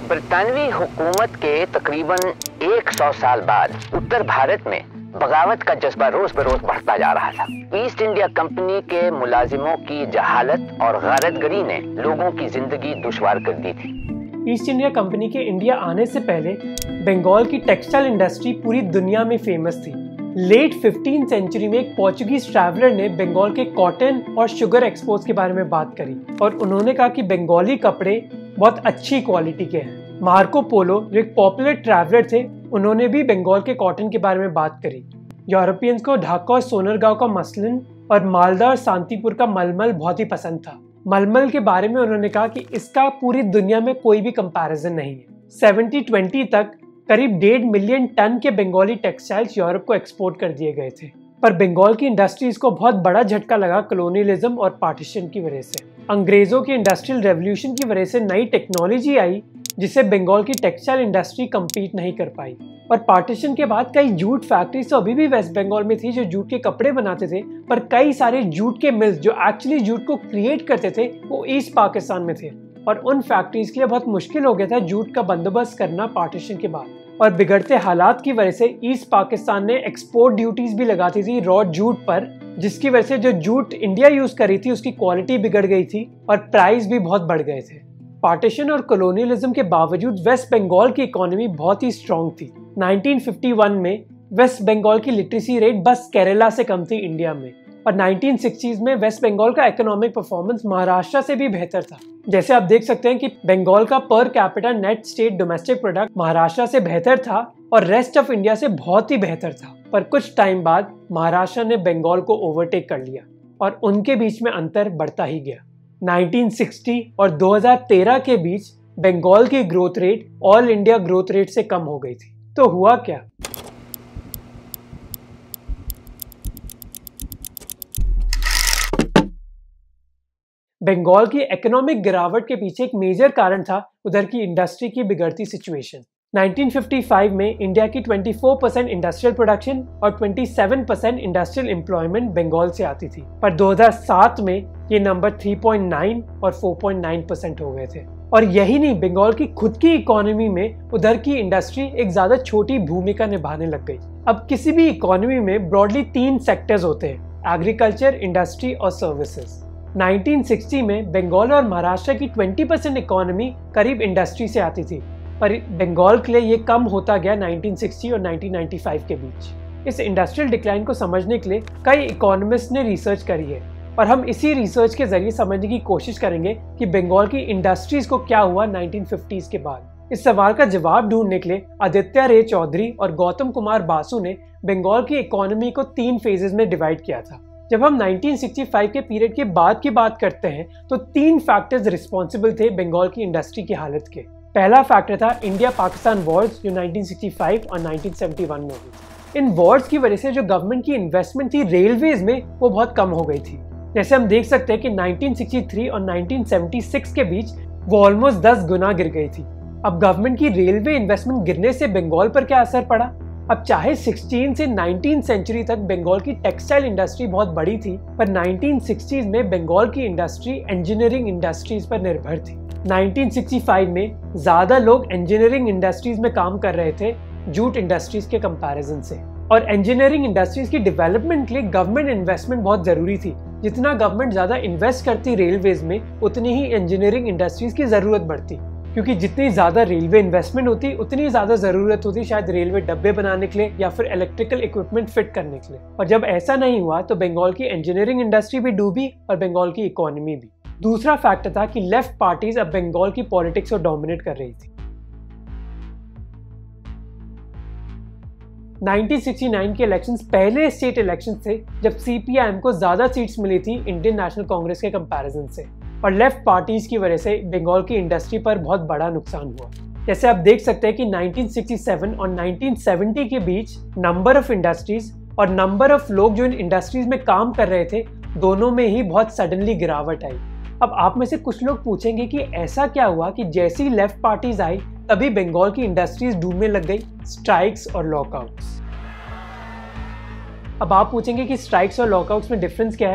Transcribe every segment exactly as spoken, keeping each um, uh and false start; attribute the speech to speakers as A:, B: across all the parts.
A: बरतानवी हुकूमत के तकरीबन एक सौ साल बाद उत्तर भारत में बगावत का जज्बा रोज बरोज बढ़ता जा रहा था। ईस्ट इंडिया कंपनी के मुलाजिमों की जहालत और गैरतगरी ने लोगों की जिंदगी दुश्वार कर दी थी।
B: ईस्ट इंडिया कंपनी के इंडिया आने से पहले बंगाल की टेक्सटाइल इंडस्ट्री पूरी दुनिया में फेमस थी। लेट फिफ्टीन सेंचुरी में एक पोर्चुगीज ट्रैवलर ने बंगाल के कॉटन और शुगर एक्सपोर्ट्स के बारे में बात करी और उन्होंने कहा कि बंगाली कपड़े बहुत अच्छी क्वालिटी के हैं। मार्को पोलो जो एक पॉपुलर ट्रैवलर थे, उन्होंने भी बंगाल के कॉटन के बारे में बात करी। यूरोपियंस को ढाका और सोनरगांव का मसलिन और मालदा और शांतिपुर का मलमल बहुत ही पसंद था। मलमल के बारे में उन्होंने कहा कि इसका पूरी दुनिया में कोई भी कंपैरिजन नहीं है। सेवेंटी ट्वेंटी तक करीब डेढ़ मिलियन टन के बंगाली टेक्सटाइल्स यूरोप को एक्सपोर्ट कर दिए गए थे। पर बंगाल की इंडस्ट्रीज को बहुत बड़ा झटका लगा कॉलोनियलिज्म और पार्टीशन की वजह से। अंग्रेजों की इंडस्ट्रियल रेवोल्यूशन की वजह से नई टेक्नोलॉजी आई जिससे बंगाल की टेक्सटाइल इंडस्ट्री कम्पीट नहीं कर पाई। और पार्टीशन के बाद कई जूट फैक्ट्रीज तो अभी भी वेस्ट बंगाल में थी जो जूट के कपड़े बनाते थे, पर कई सारे जूट के मिल्स जो एक्चुअली जूट को क्रिएट करते थे वो ईस्ट पाकिस्तान में थे और उन फैक्ट्रीज के लिए बहुत मुश्किल हो गया था जूट का बंदोबस्त करना पार्टीशन के बाद। और बिगड़ते हालात की वजह से ईस्ट पाकिस्तान ने एक्सपोर्ट ड्यूटीज भी लगाती थी रॉ जूट पर, जिसकी वजह से जो जूट इंडिया यूज कर रही थी उसकी क्वालिटी बिगड़ गई थी और प्राइस भी बहुत बढ़ गए थे। पार्टीशन और कॉलोनियलिज्म के बावजूद वेस्ट बंगाल की इकोनॉमी बहुत ही स्ट्रॉन्ग थी। नाइनटीन फिफ्टी वन में वेस्ट बंगाल की लिटरेसी रेट बस केरला से कम थी इंडिया में, और नाइनटीन सिक्सटीज़ में वेस्ट बंगाल का इकोनॉमिक परफॉर्मेंस महाराष्ट्र से भी बेहतर था। जैसे आप देख सकते हैं कि बंगाल का per capita net state domestic product Maharashtra से बेहतर था और रेस्ट ऑफ इंडिया से बहुत ही बेहतर था। पर कुछ टाइम बाद महाराष्ट्र ने बंगाल को ओवरटेक कर लिया और उनके बीच में अंतर बढ़ता ही गया। नाइनटीन सिक्सटी और दो हज़ार तेरह के बीच बंगाल की growth rate all India growth rate से कम हो गई थी। तो हुआ क्या? बंगाल की इकोनॉमिक गिरावट के पीछे एक मेजर कारण था उधर की इंडस्ट्री की बिगड़ती सिचुएशन। नाइनटीन फिफ्टी फाइव में इंडिया की चौबीस परसेंट इंडस्ट्रियल प्रोडक्शन और सत्ताईस परसेंट इंडस्ट्रियल एम्प्लॉयमेंट बंगाल से आती थी, पर दो हज़ार सात में ये नंबर तीन पॉइंट नौ और चार पॉइंट नौ परसेंट हो गए थे। और यही नहीं, बंगाल की खुद की इकोनॉमी में उधर की इंडस्ट्री एक ज्यादा छोटी भूमिका निभाने लग गई। अब किसी भी इकोनॉमी में ब्रॉडली तीन सेक्टर्स होते हैं, एग्रीकल्चर, इंडस्ट्री और सर्विसेज। नाइनटीन सिक्सटी में बंगाल और महाराष्ट्र की बीस परसेंट इकोनॉमी करीब इंडस्ट्री से आती थी, पर बंगाल के लिए ये कम होता गया नाइनटीन सिक्सटी और नाइनटीन नाइंटी फाइव के बीच। इस इंडस्ट्रियल डिक्लाइन को समझने के लिए कई इकोनॉमिस्ट ने रिसर्च करी है और हम इसी रिसर्च के जरिए समझने की कोशिश करेंगे कि बंगाल की इंडस्ट्रीज को क्या हुआ नाइनटीन फिफ्टीज़ के बाद। इस सवाल का जवाब ढूंढने के लिए आदित्य रे चौधरी और गौतम कुमार बासु ने बंगाल की इकोनॉमी को तीन फेजेस में डिवाइड किया था। जब हम नाइनटीन सिक्सटी फाइव के पीरियड के बाद की बात करते हैं तो तीन फैक्टर्स रिस्पॉन्सिबल थे बंगाल की इंडस्ट्री की हालत के। पहला फैक्टर था इंडिया पाकिस्तान वॉर्स जो नाइनटीन सिक्सटी फाइव और नाइनटीन सेवेंटी वन में हुई। इन वॉर्स की वजह से जो गवर्नमेंट की इन्वेस्टमेंट थी रेलवेज में वो बहुत कम हो गई थी। जैसे हम देख सकते हैं कि नाइनटीन सिक्सटी थ्री और नाइनटीन सेवेंटी सिक्स के बीच वो ऑलमोस्ट दस गुना गिर गई थी। अब गवर्नमेंट की रेलवे इन्वेस्टमेंट गिरने से बंगाल पर क्या असर पड़ा? अब चाहे सोलह से नाइनटीन सेंचुरी तक बंगाल की टेक्सटाइल इंडस्ट्री बहुत बड़ी थी, पर नाइनटीन सिक्सटीज़ में बंगाल की इंडस्ट्री इंजीनियरिंग इंडस्ट्रीज पर निर्भर थी। नाइनटीन सिक्सटी फाइव में ज्यादा लोग इंजीनियरिंग इंडस्ट्रीज में काम कर रहे थे जूट इंडस्ट्रीज के कंपैरिजन से, और इंजीनियरिंग इंडस्ट्रीज की डेवलपमेंट के लिए गवर्नमेंट इन्वेस्टमेंट बहुत जरूरी थी। जितना गवर्नमेंट ज्यादा इन्वेस्ट करती रेलवेज में उतनी ही इंजीनियरिंग इंडस्ट्रीज की जरूरत बढ़ती, क्योंकि जितनी ज्यादा रेलवे इन्वेस्टमेंट होती उतनी ज्यादा जरूरत होती शायद रेलवे डब्बे बनाने के लिए या फिर इलेक्ट्रिकल इक्विपमेंट फिट करने के लिए। और जब ऐसा नहीं हुआ तो बंगाल की इंजीनियरिंग इंडस्ट्री भी डूबी और बंगाल की इकोनॉमी भी। दूसरा फैक्टर था कि लेफ्ट पार्टीज अब बंगाल की पॉलिटिक्स को डोमिनेट कर रही थी। नाइनटीन सिक्सटी नाइन के इलेक्शंस पहले स्टेट इलेक्शंस थे जब सीपीआईएम को ज्यादा सीट्स मिली थी इंडियन नेशनल कांग्रेस के कंपैरिजन से, और लेफ्ट पार्टीज की वजह से बंगाल की इंडस्ट्री पर बहुत बड़ा नुकसान हुआ। जैसे आप देख सकते हैं कि नाइनटीन सिक्सटी सेवन और नाइनटीन सेवेंटी के बीच नंबर ऑफ इंडस्ट्रीज और नंबर ऑफ लोग जो इन इंडस्ट्रीज में काम कर रहे थे दोनों में ही बहुत सडनली गिरावट आई। अब आप में से कुछ लोग पूछेंगे कि ऐसा क्या हुआ कि जैसी लेफ्ट पार्टीज आई तभी बंगाल की इंडस्ट्रीज डूबने लग गई, स्ट्राइक्स और लॉकआउट्स। अब आप पूछेंगे कि स्ट्राइक्स और लॉकआउट्स में डिफरेंस क्या है?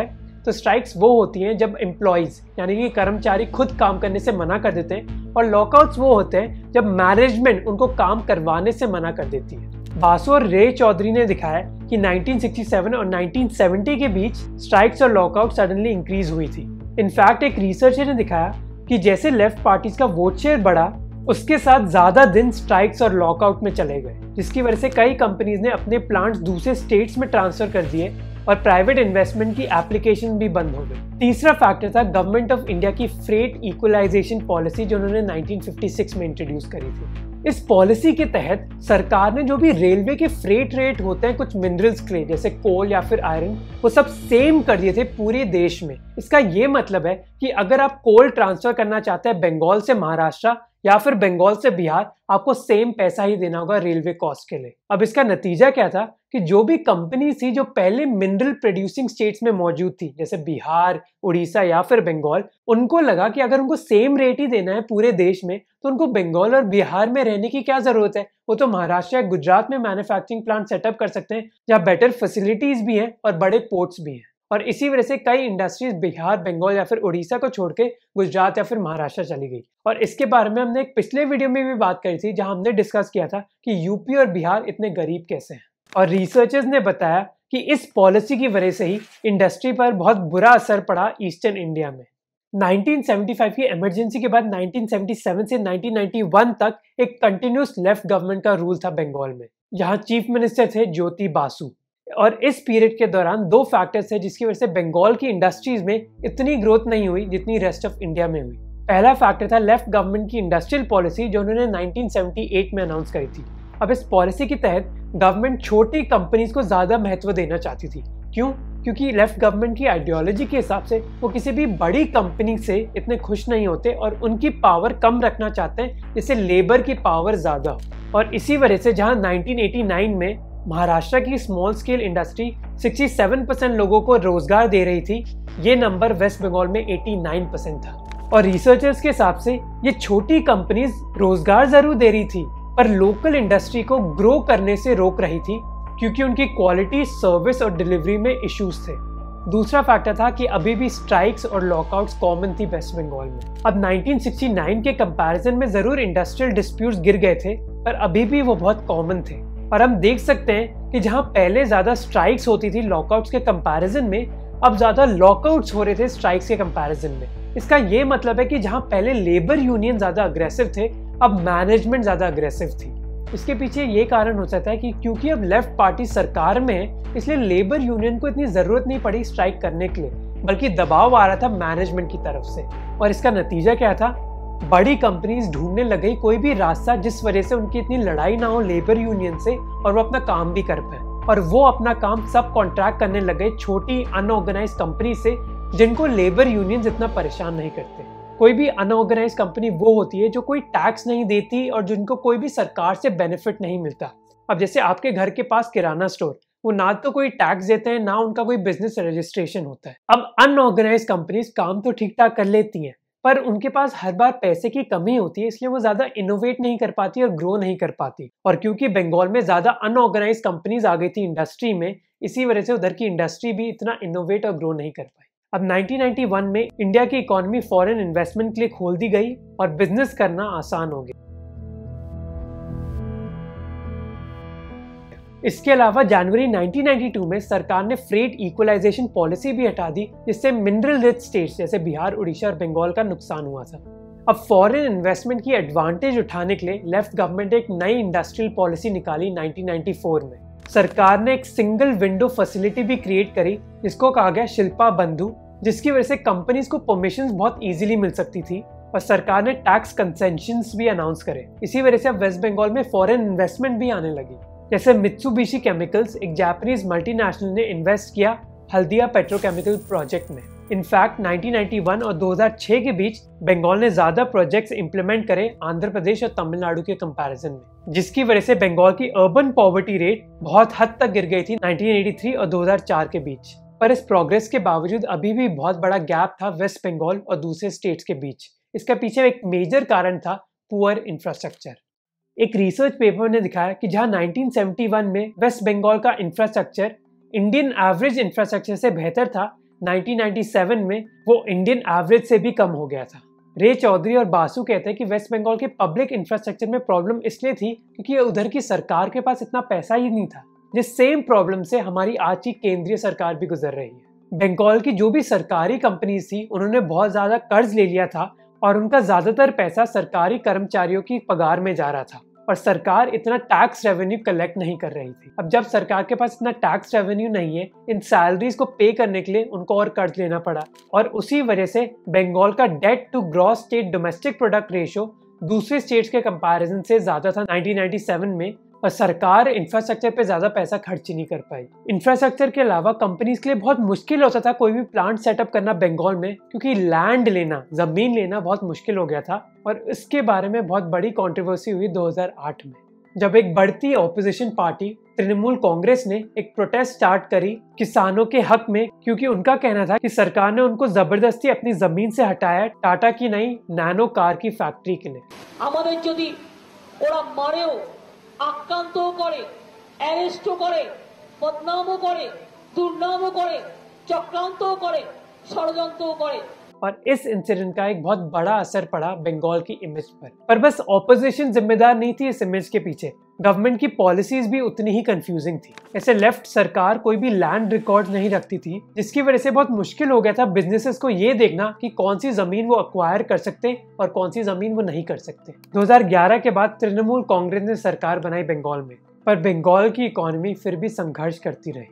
B: तो स्ट्राइक्स वो होती हैं जब एम्प्लॉयज यानी कि कर्मचारी खुद काम करने से मना कर देते हैं, और लॉकआउट्स वो होते हैं जब मैनेजमेंट उनको काम करवाने से मना कर देती है। बासु और रे चौधरी ने दिखाया कि नाइनटीन सिक्सटी सेवन और नाइनटीन सेवेंटी के बीच स्ट्राइक्स और लॉकआउट सडनली इंक्रीज हुई थी। इनफैक्ट एक रिसर्चर ने दिखाया कि जैसे लेफ्ट पार्टीज का वोट शेयर बढ़ा, उसके साथ ज्यादा दिन स्ट्राइक्स और लॉकआउट में चले गए, जिसकी वजह से कई कंपनीज ने अपने प्लांट्स दूसरे स्टेट्स में ट्रांसफर कर दिए और प्राइवेट इन्वेस्टमेंट की एप्लीकेशन भी बंद हो गई। तीसरा फैक्टर था गवर्नमेंट ऑफ इंडिया की फ्रेट इक्वलाइजेशन पॉलिसी, जो उन्होंने नाइनटीन फिफ्टी सिक्स में इंट्रोड्यूस करी थी। इस पॉलिसी के तहत सरकार ने जो भी रेलवे के फ्रेट रेट होते हैं कुछ मिनरल्स के लिए, जैसे कोल या फिर आयरन, वो सब सेम कर दिए थे पूरे देश में। इसका ये मतलब है कि अगर आप कोल ट्रांसफर करना चाहते हैं बंगाल से महाराष्ट्र या फिर बंगाल से बिहार, आपको सेम पैसा ही देना होगा रेलवे कॉस्ट के लिए। अब इसका नतीजा क्या था कि जो भी कंपनी थी जो पहले मिनरल प्रोड्यूसिंग स्टेट्स में मौजूद थी, जैसे बिहार, उड़ीसा या फिर बंगाल, उनको लगा कि अगर उनको सेम रेट ही देना है पूरे देश में, तो उनको बंगाल और बिहार में रहने की क्या जरूरत है। वो तो महाराष्ट्र या गुजरात में मैन्युफैक्चरिंग प्लांट सेटअप कर सकते हैं, जहाँ बेटर फैसिलिटीज भी हैं और बड़े पोर्ट्स भी हैं। और इसी वजह से कई इंडस्ट्रीज बिहार, बंगाल या फिर उड़ीसा को छोड़ के गुजरात या फिर महाराष्ट्र चली गई। और इसके बारे में हमने एक पिछले वीडियो में भी बात करी थी, जहां हमने डिस्कस किया था कि यूपी और बिहार इतने गरीब कैसे हैं। और रिसर्चर्स ने बताया कि इस पॉलिसी की वजह से ही इंडस्ट्री पर बहुत बुरा असर पड़ा ईस्टर्न इंडिया में। नाइनटीन सेवेंटी फाइव की इमरजेंसी के बाद नाइनटीन सेवेंटी सेवन से नाइनटीन नाइंटी वन तक एक कंटिन्यूस लेफ्ट गवर्नमेंट का रूल था बंगाल में, जहां चीफ मिनिस्टर थे ज्योति बासु। और इस पीरियड के दौरान दो फैक्टर्स थे जिसकी वजह से बंगाल की इंडस्ट्रीज में इतनी ग्रोथ नहीं हुई जितनी रेस्ट ऑफ इंडिया में हुई। पहला फैक्टर था लेफ्ट गवर्नमेंट की इंडस्ट्रियल पॉलिसी, जो उन्होंने नाइनटीन सेवेंटी एट में अनाउंस करी थी। अब इस पॉलिसी के तहत गवर्नमेंट छोटी कंपनीज को ज्यादा महत्व देना चाहती थी। क्यों? क्योंकि लेफ्ट गवर्नमेंट की आइडियोलॉजी के हिसाब से वो किसी भी बड़ी कंपनी से इतने खुश नहीं होते और उनकी पावर कम रखना चाहते हैं, जिससे लेबर की पावर ज्यादा हो। और इसी वजह से जहां नाइनटीन एटी नाइन में महाराष्ट्र की स्मॉल स्केल इंडस्ट्री सड़सठ परसेंट लोगों को रोजगार दे रही थी, ये नंबर वेस्ट बंगाल में नवासी परसेंट था। और रिसर्चर्स के हिसाब से ये छोटी कंपनीज रोजगार जरूर दे रही थी, पर लोकल इंडस्ट्री को ग्रो करने से रोक रही थी, क्योंकि उनकी क्वालिटी, सर्विस और डिलीवरी में इश्यूज थे। दूसरा फैक्टर था कि अभी भी स्ट्राइक्स और लॉकआउट्स कॉमन थी वेस्ट बंगाल में। अब नाइनटीन सिक्सटी नाइन के कंपैरिजन में जरूर इंडस्ट्रियल डिस्प्यूट्स गिर गए थे, पर अभी भी वो बहुत कॉमन थे। और हम देख सकते हैं कि जहां पहले ज्यादा स्ट्राइक्स होती थी लॉकआउट्स के कंपैरिजन में, अब ज्यादा लॉकआउट्स हो रहे थे स्ट्राइक्स के कंपैरिजन में। इसका ये मतलब है कि जहां पहले लेबर यूनियन ज्यादा अग्रेसिव थे, अब मैनेजमेंट ज्यादा अग्रेसिव थी। इसके पीछे ये कारण हो सकता है कि क्योंकि अब लेफ्ट पार्टी सरकार में है, इसलिए लेबर यूनियन को इतनी जरूरत नहीं पड़ी स्ट्राइक करने के लिए, बल्कि दबाव आ रहा था मैनेजमेंट की तरफ से। और इसका नतीजा क्या था? बड़ी कंपनीज ढूंढने लगी कोई भी रास्ता जिस वजह से उनकी इतनी लड़ाई ना हो लेबर यूनियन से और वो अपना काम भी कर पाए। और वो अपना काम सब कॉन्ट्रैक्ट करने लगे छोटी अनऑर्गेनाइज कंपनी से, जिनको लेबर यूनियंस इतना परेशान नहीं करते। कोई भी अनऑर्गेनाइज कंपनी वो होती है जो कोई टैक्स नहीं देती और जिनको कोई भी सरकार से बेनिफिट नहीं मिलता। अब जैसे आपके घर के पास किराना स्टोर, वो ना तो कोई टैक्स देते हैं, ना उनका कोई बिजनेस रजिस्ट्रेशन होता है। अब अनऑर्गेनाइज कंपनीज काम तो ठीक ठाक कर लेती हैं, पर उनके पास हर बार पैसे की कमी होती है, इसलिए वो ज्यादा इनोवेट नहीं कर पाती और ग्रो नहीं कर पाती। और क्योंकि बंगाल में ज्यादा अनऑर्गेनाइज कंपनीज आ गई थी इंडस्ट्री में, इसी वजह से उधर की इंडस्ट्री भी इतना इनोवेट और ग्रो नहीं कर पाई। अब नाइनटीन नाइंटी वन में इंडिया की इकोनॉमी फॉरेन इन्वेस्टमेंट के लिए खोल दी गई और बिजनेस करना आसान हो गया। इसके अलावा जनवरी नाइनटीन नाइंटी टू में सरकार ने फ्रेट इक्वलाइजेशन पॉलिसी भी हटा दी, जिससे मिनरल रिच स्टेट्स जैसे बिहार, उड़ीसा और बंगाल का नुकसान हुआ था। अब फॉरेन इन्वेस्टमेंट की एडवांटेज उठाने के लिए लेफ्ट गवर्नमेंट एक नई इंडस्ट्रियल पॉलिसी निकाली नाइनटीन नाइंटी फोर में। सरकार ने एक सिंगल विंडो फैसिलिटी भी क्रिएट करी, जिसको कहा गया शिल्पा बंधु, जिसकी वजह से कंपनीज को परमिशंस बहुत इजीली मिल सकती थी। और सरकार ने टैक्स कंसेशंस भी अनाउंस करे। इसी वजह से अब वेस्ट बंगाल में फॉरेन इन्वेस्टमेंट भी आने लगी। जैसे मित्सुबिशी केमिकल्स, एक जापानीज मल्टीनेशनल ने इन्वेस्ट किया हल्दिया पेट्रोकेमिकल प्रोजेक्ट में। इनफैक्ट नाइनटीन नाइंटी वन और दो हज़ार छह के बीच बंगाल ने ज्यादा प्रोजेक्ट्स इंप्लीमेंट करे आंध्र प्रदेश और तमिलनाडु के कंपैरिजन में, जिसकी वजह से बंगाल की अर्बन पॉवर्टी रेट बहुत हद तक गिर गई थी नाइनटीन एटी थ्री और दो हज़ार चार के बीच। पर इस प्रोग्रेस के बावजूद अभी भी बहुत बड़ा गैप था वेस्ट बंगाल और दूसरे स्टेट्स के बीच। इसका पीछे एक मेजर कारण था पुअर इंफ्रास्ट्रक्चर। एक रिसर्च पेपर ने दिखाया कि जहां नाइनटीन सेवेंटी वन में वेस्ट बंगाल का इंफ्रास्ट्रक्चर इंडियन एवरेज इंफ्रास्ट्रक्चर से बेहतर था, नाइनटीन नाइंटी सेवन में वो इंडियन एवरेज से भी कम हो गया था। रे चौधरी और बासु कहते हैं कि वेस्ट बंगाल के पब्लिक इंफ्रास्ट्रक्चर में प्रॉब्लम इसलिए थी क्योंकि उधर की सरकार के पास इतना पैसा ही नहीं था। जिस सेम प्रॉब्लम से हमारी आज की केंद्रीय सरकार भी गुजर रही है। बंगाल की जो भी सरकारी कंपनीज थी उन्होंने बहुत ज्यादा कर्ज ले लिया था और उनका ज्यादातर पैसा सरकारी कर्मचारियों की पगार में जा रहा था और सरकार इतना टैक्स रेवेन्यू कलेक्ट नहीं कर रही थी। अब जब सरकार के पास इतना टैक्स रेवेन्यू नहीं है, इन सैलरीज को पे करने के लिए उनको और कर्ज लेना पड़ा और उसी वजह से बंगाल का debt to gross state domestic product ratio दूसरे स्टेट्स के कंपैरिजन से ज्यादा था नाइनटीन नाइंटी सेवन में और सरकार इंफ्रास्ट्रक्चर पे ज्यादा पैसा खर्च नहीं कर पाई। इंफ्रास्ट्रक्चर के अलावा कंपनीज के लिए बहुत मुश्किल होता था कोई भी प्लांट सेटअप करना बंगाल में, क्योंकि लैंड लेना, जमीन लेना बहुत मुश्किल हो गया था और इसके बारे में बहुत बड़ी कंट्रोवर्सी हुई दो हज़ार आठ में, जब एक बढ़ती ऑपोजिशन पार्टी तृणमूल कांग्रेस ने एक प्रोटेस्ट स्टार्ट करी किसानों के हक में, क्योंकि उनका कहना था कि सरकार ने उनको जबरदस्ती अपनी जमीन से हटाया टाटा की नई नैनो कार की फैक्ट्री के लिए।
C: আক্রান্তও করে, অ্যারেস্টও করে, বদনামও করে, দুর্নামও করে, চক্রান্তও করে, ষড়যন্ত্রও করে।
B: और इस इंसिडेंट का एक बहुत बड़ा असर पड़ा बंगाल की इमेज पर। पर बस ऑपोजिशन जिम्मेदार नहीं थी इस इमेज के पीछे, गवर्नमेंट की पॉलिसीज भी उतनी ही कंफ्यूजिंग थी। ऐसे लेफ्ट सरकार कोई भी लैंड रिकॉर्ड नहीं रखती थी, जिसकी वजह से बहुत मुश्किल हो गया था बिजनेसेस को ये देखना कि कौन सी जमीन वो अक्वायर कर सकते और कौन सी जमीन वो नहीं कर सकते। दो हज़ार ग्यारह के बाद तृणमूल कांग्रेस ने सरकार बनाई बंगाल में, पर बंगाल की इकोनॉमी फिर भी संघर्ष करती रही।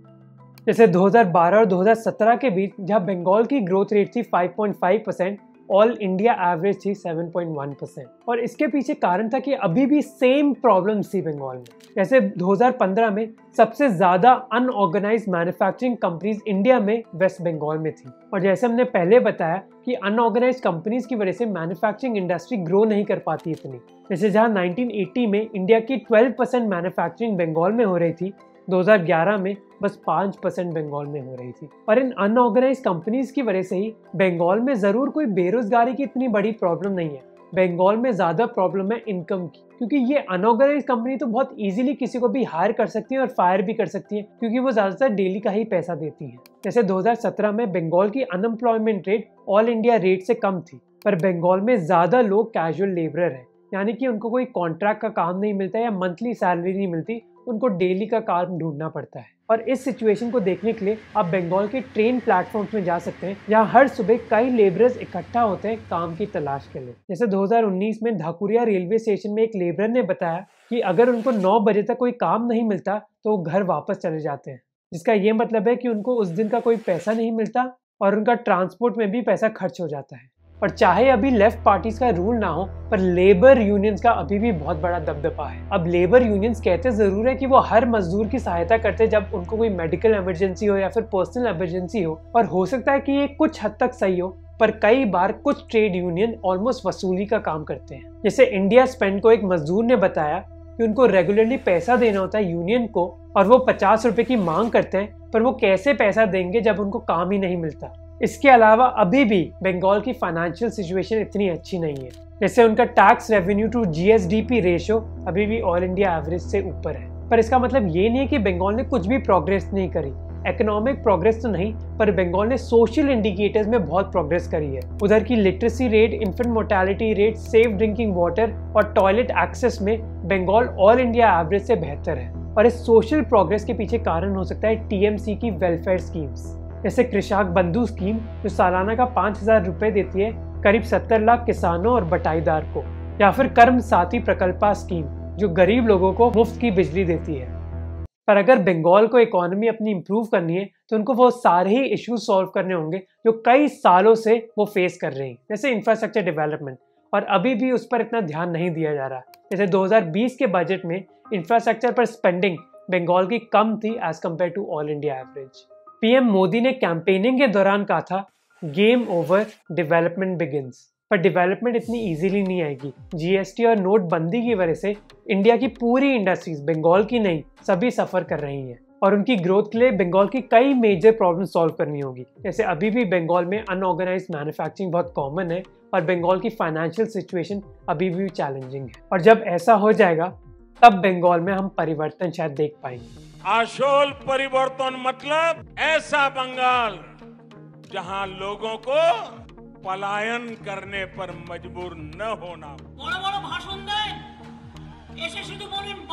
B: जैसे दो हज़ार बारह और दो हज़ार सत्रह के बीच जहाँ बंगाल की ग्रोथ रेट थी five point five percent, all India average थी सेवन पॉइंट वन परसेंट। और इसके पीछे कारण था कि अभी भी सेम प्रॉब्लम्स थी बंगाल में। जैसे दो हज़ार पंद्रह में सबसे ज्यादा अनऑर्गेनाइज्ड मैन्युफैक्चरिंग कंपनीज इंडिया में वेस्ट बंगाल में थी, और जैसे हमने पहले बताया कि अनऑर्गेनाइज्ड कंपनीज की वजह से मैन्युफैक्चरिंग इंडस्ट्री ग्रो नहीं कर पाती इतनी। जैसे जहाँ नाइनटीन एटी में इंडिया की ट्वेल्व परसेंट मैन्युफैक्चरिंग बंगाल में हो रही थी, दो हज़ार ग्यारह में बस पाँच परसेंट बंगाल में हो रही थी। और इन अनऑर्गेनाइज कंपनीज की वजह से ही बंगाल में जरूर कोई बेरोजगारी की इतनी बड़ी प्रॉब्लम नहीं है, बंगाल में ज्यादा प्रॉब्लम है इनकम की, क्योंकि ये अनऑर्गेनाइज कंपनी तो बहुत इजीली किसी को भी हायर कर सकती है और फायर भी कर सकती है, क्योंकि वो ज्यादातर डेली का ही पैसा देती है। जैसे दो हज़ार सत्रह में बंगाल की unemployment rate all India rate से कम थी, पर बंगाल में ज्यादा लोग कैजुअल लेबरर है, यानी कि उनको कोई कॉन्ट्रैक्ट का काम नहीं मिलता या मंथली सैलरी नहीं मिलती, उनको डेली का काम ढूंढना पड़ता है। और इस सिचुएशन को देखने के लिए आप बंगाल के ट्रेन प्लेटफॉर्म्स में जा सकते हैं, जहाँ हर सुबह कई लेबरर्स इकट्ठा होते हैं काम की तलाश के लिए। जैसे दो हज़ार उन्नीस में ढाकुरिया रेलवे स्टेशन में एक लेबरर ने बताया कि अगर उनको नौ बजे तक कोई काम नहीं मिलता तो वो घर वापस चले जाते हैं, जिसका ये मतलब है कि उनको उस दिन का कोई पैसा नहीं मिलता और उनका ट्रांसपोर्ट में भी पैसा खर्च हो जाता है। और चाहे अभी लेफ्ट पार्टीज का रूल ना हो, पर लेबर यूनियंस का अभी भी बहुत बड़ा दबदबा है। अब लेबर यूनियंस कहते जरूर है कि वो हर मजदूर की सहायता करते जब उनको कोई मेडिकल इमरजेंसी हो या फिर पर्सनल इमरजेंसी हो, और हो सकता है कि ये कुछ हद तक सही हो, पर कई बार कुछ ट्रेड यूनियन ऑलमोस्ट वसूली का काम करते हैं। जैसे इंडिया स्पेंड को एक मजदूर ने बताया कि उनको रेगुलरली पैसा देना होता है यूनियन को और वो पचास रुपए की मांग करते हैं, पर वो कैसे पैसा देंगे जब उनको काम ही नहीं मिलता। इसके अलावा अभी भी बंगाल की फाइनेंशियल सिचुएशन इतनी अच्छी नहीं है। जैसे उनका tax revenue to GSDP ratio अभी भी ऑल इंडिया एवरेज से ऊपर है, पर इसका मतलब ये नहीं है कि बंगाल ने कुछ भी प्रोग्रेस नहीं करी। इकोनॉमिक प्रोग्रेस तो नहीं, पर बंगाल ने सोशल इंडिकेटर्स में बहुत प्रोग्रेस करी है। उधर की literacy rate, infant mortality rate, safe drinking water और टॉयलेट एक्सेस में बंगाल ऑल इंडिया एवरेज से बेहतर है। और इस सोशल प्रोग्रेस के पीछे कारण हो सकता है टीएमसी की वेलफेयर स्कीम्स, जैसे कृषक बंधु स्कीम जो सालाना का पाँच हजार रुपए देती है करीब सत्तर लाख किसानों और बटाईदार को, या फिर कर्म साथी प्रकल्पा स्कीम जो गरीब लोगों को मुफ्त की बिजली देती है। पर अगर बंगाल को इकोनॉमी अपनी इम्प्रूव करनी है तो उनको वो सारे ही इश्यूज सॉल्व करने होंगे जो कई सालों से वो फेस कर रही हैं, जैसे इंफ्रास्ट्रक्चर डेवलपमेंट, और अभी भी उस पर इतना ध्यान नहीं दिया जा रहा। जैसे दो हज़ार बीस के बजट में इंफ्रास्ट्रक्चर पर स्पेंडिंग बंगाल की कम थी as compare to all India average. PM Modi ने कैंपेनिंग के दौरान कहा था गेम ओवर, डेवलपमेंट बिगिंस, पर डेवलपमेंट इतनी इजीली नहीं आएगी। जीएसटी और नोटबंदी की वजह से इंडिया की पूरी इंडस्ट्रीज, बंगाल की नहीं, सभी सफर कर रही हैं, और उनकी ग्रोथ के लिए बंगाल की कई मेजर प्रॉब्लम सॉल्व करनी होगी। जैसे अभी भी बंगाल में अनऑर्गेनाइज्ड मैन्युफैक्चरिंग बहुत कॉमन है और बंगाल की फाइनेंशियल सिचुएशन अभी भी चैलेंजिंग है, और जब ऐसा हो जाएगा तब बंगाल में हम परिवर्तन शायद देख पाएंगे।
D: आशोल परिवर्तन मतलब ऐसा बंगाल जहां लोगों को पलायन करने पर मजबूर न होना।
C: বড় বড় ভাষণ দেন, এসে শুধু বলেন